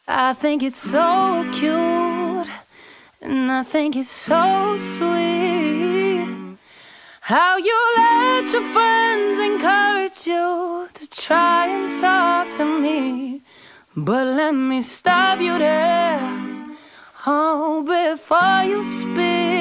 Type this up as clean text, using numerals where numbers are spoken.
I think it's so cute, and I think it's so sweet how you let your friends encourage you to try and talk to me. But let me stop you there, oh, before you speak.